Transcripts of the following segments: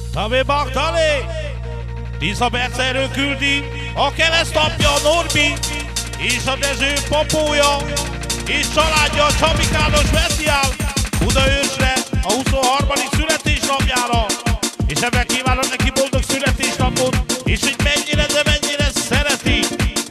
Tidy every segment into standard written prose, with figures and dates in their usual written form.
Szabé Magdalé, Tisza Bercerő küldi, a keresztapja Norbi, és a Dezső papója, és családja a Csabikános Speciál Budaörsre a 23. születésnapjára. És ebben kívánom neki boldog születésnapot, és hogy mennyire, de mennyire szereti.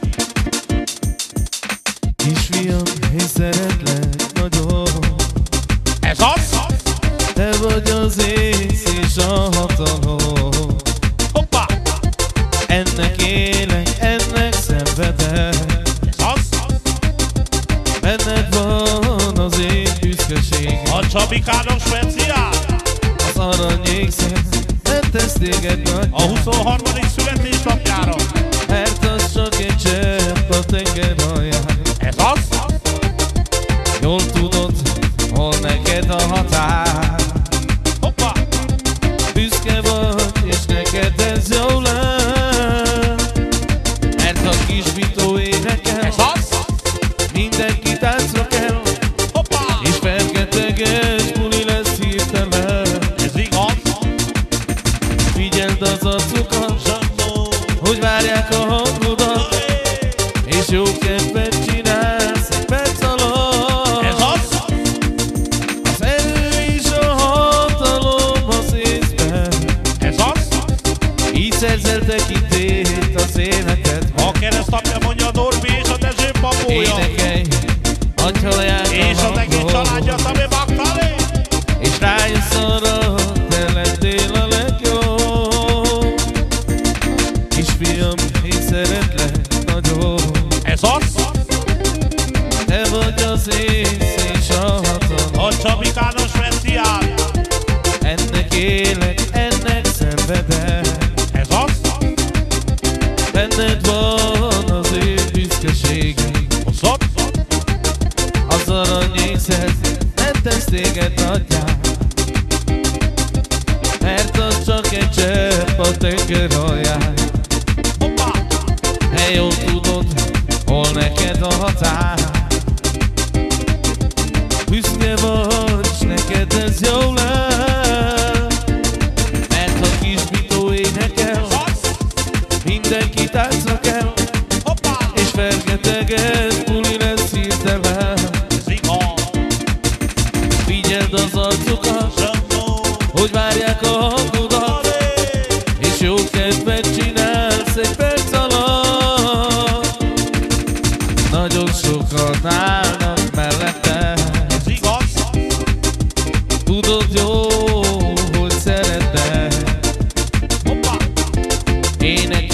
Kisfiam, én szeretlek nagyon. Ez az? Te vagy az ész és a hatalom. Hoppá! Ennek élek, ennek szenvedek. Ez az? Benned van az én büszkeségem. A Csabikános Speciál. Az aranyékszer nem tesz téged nagy. A 23. születésnapjára. Mert az csak egy csepp a tenger alján. Ez az? Jól tudod, hol neked a határ. Hoppá! Büszke vagy, és neked ez jó lesz. Mert a kis Vitó énekel. Ez az? Mindenki táncra kell. Hoppá! És fergeteges buli lesz hirtelen. Ez igaz? Figyeld az arcukat, hogy várják a hangodat. És jó kedvet csinálsz egy perc alatt. Ez az? Az erő és a hatalom az észben. Ez az? Így szerzel tekintét az életedben. A keresztapja mondja a Norbi és a Dezső papója. Énekelj, adj hallják És a az egész családja Szabé Magdalé. és rájössz arra, te lettél a legjobb. Kisfiam, én szeretlek nagyon. Ez az? Te vagy az ész és a hatalom. A Csabikános Speciál. Ennek élek, ennek szenvedek. Ez az? Benned van az én büszkeségem. Hozott? Az aranyékszer nem tesz téged nagyjá. Mert az csak egy csepp a tenger alján. Hoppá! Te jól tudod, hol neked a határ. Büszke vagy, s neked ez jó lesz. Mert a kis Vitó énekel, Ez az? mindenki táncra kell. Hoppá! És fergeteges buli lesz hirtelen. Ez igaz? Figyeld az arcukat, hogy várják a hangodat. És jó kedvet csinálsz egy perc alatt. Nagyon sokan állnak mellette. Ez igaz? Tudod jó, hogy szereted. Hoppá! Énekelj